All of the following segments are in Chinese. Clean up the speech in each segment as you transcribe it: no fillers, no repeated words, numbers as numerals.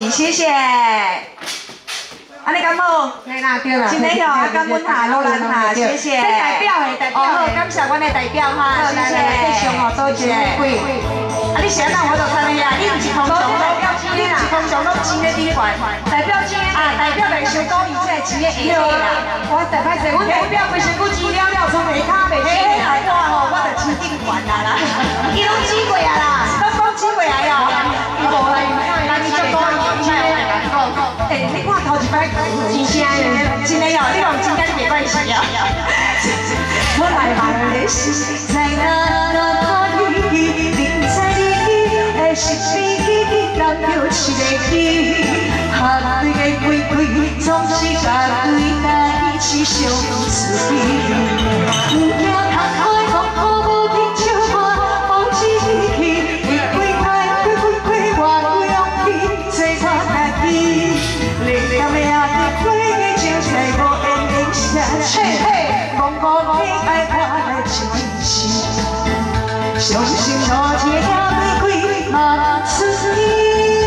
谢谢。安尼敢好？ 对啦，对啦。 真的哦，感恩哈，罗兰哈，谢谢。 这代表的代表。 哦，感谢阮的代表哈，谢谢。继续哦，多谢。啊，你是安那我就看你啊，你唔是通常都，你唔是通常都钱的底款，代表钱啊，代表袂收到伊这钱的下底啦。 我代表是，阮代表规身躯钱了了，从下骹袂起来， 我吼，我就钱顶管啦啦。 伊拢钱过啊啦， 都讲钱过来哦。 伊无来，人伊足多，伊哎，你看头一摆钱声的，真的哦，你用钱跟你没关系啊。我来吧，你是在哪里？你在你的身边，人有一个你，下对的玫瑰，总是甲对待一相思。不惊看开讲好无听唱歌，无志气，你归开归我有勇气，做我家己。你甘呀你过的就在无缘影下去，茫茫的爱我来珍惜，相信路一条玫瑰嘛出你。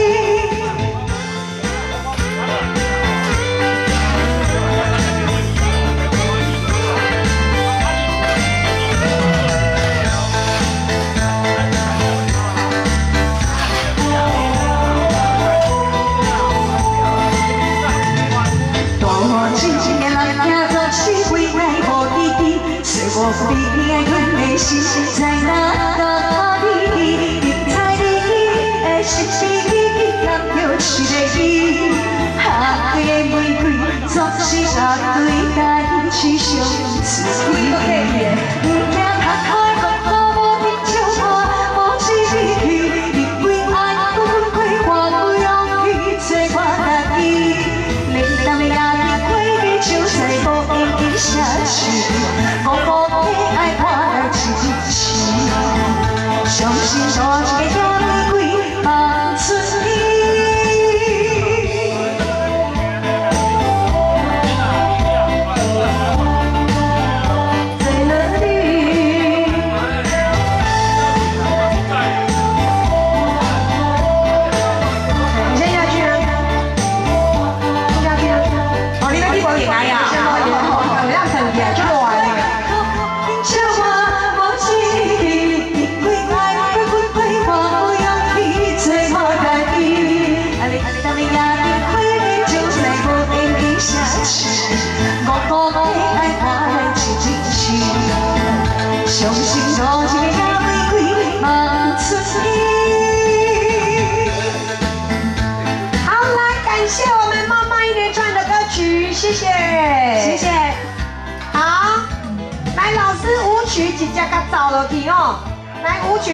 我不必爱阮的心在哪里？你在你的身边，人有一个你，下对的玫瑰总是甲对待一相思。不惊看开讲好无听唱歌，无志气，你为爱我有勇气，做我家己。冷淡的夜里过的就在无影下去。相信多一个小玫瑰放出你。在哪里？你先下去啊！下去啊！哦，你那地方也来呀？我要省钱，去玩了。相信多一个小玫瑰放出你。好，来感谢我们妈妈一连串的歌曲，谢谢，谢谢。好，来老师舞曲直接甲走落去哦，来舞曲。